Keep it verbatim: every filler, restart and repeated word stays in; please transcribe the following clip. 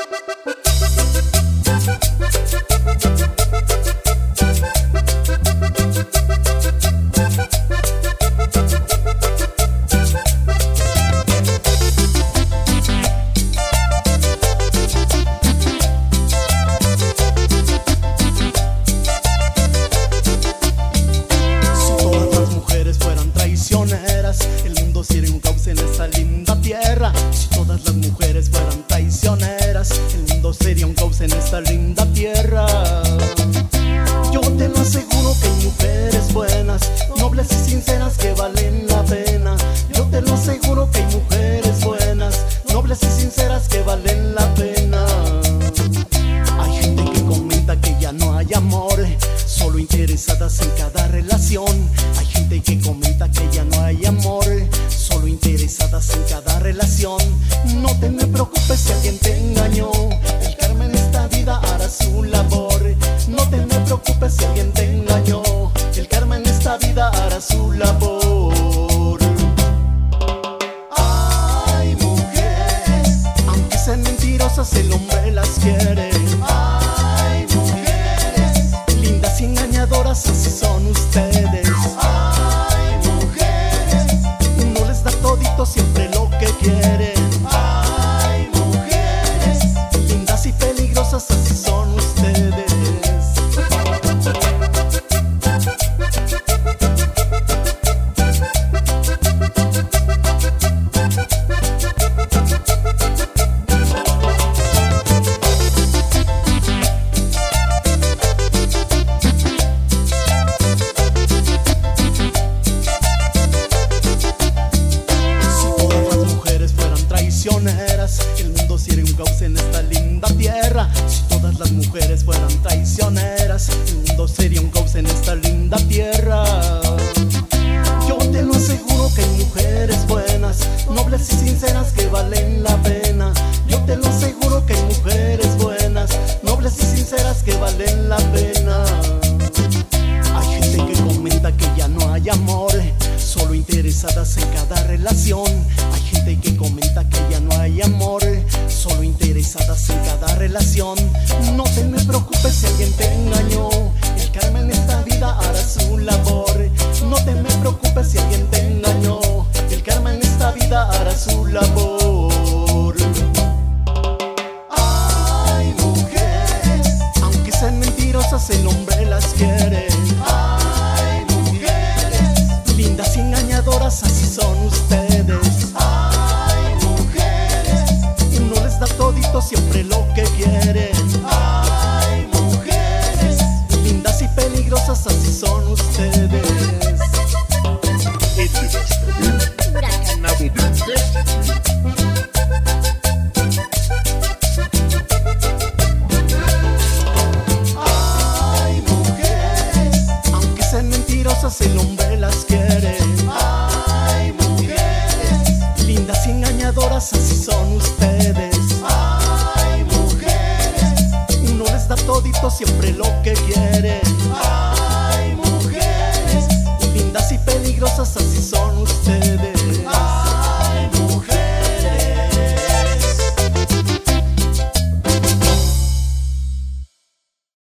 El mundo sería un caos en esta linda tierra. Si todas las mujeres fueran traicioneras, el mundo sería un caos en esta linda tierra. Yo te lo aseguro que hay mujeres buenas, nobles y sinceras que valen la pena. Yo te lo aseguro que hay mujeres buenas, nobles y sinceras que valen la pena. Hay gente que comenta que ya no hay amor, solo interesadas en cada relación. Hay gente que comenta que ya no hay amor, solo interesadas en cada relación. No te me preocupes si alguien te engañó, el karma en esta vida hará su labor. No te me preocupes si alguien te engañó, el karma en esta vida hará su labor. Ay, mujeres, aunque sean mentirosas, el hombre las quiere. Ay, mujeres, lindas y engañadoras, así son ustedes. Ay, mujeres, no les da todito siempre lo que quieren. Ay, mujeres, lindas y peligrosas, así son ustedes. El mundo sería un caos en esta linda tierra. Si todas las mujeres fueran traicioneras, el mundo sería un caos en esta linda tierra. Yo te lo aseguro que hay mujeres buenas, nobles y sinceras que valen la pena. Yo te lo aseguro que hay mujeres buenas, nobles y sinceras que valen la pena. Hay gente que comenta que ya no hay amor, solo interesadas en cada relación. Hay gente que comenta que ya no hay amor, solo interesadas en cada relación. No te me preocupes si alguien te engañó, el karma en esta vida hará su labor. No te me preocupes si alguien te engañó, el karma en esta vida hará su labor. Ay, mujeres, aunque sean mentirosas, el hombre las quiere. Ay, mujeres, lindas y engañadoras, así son ustedes. Ay, mujeres, no les da todito siempre lo que quieren.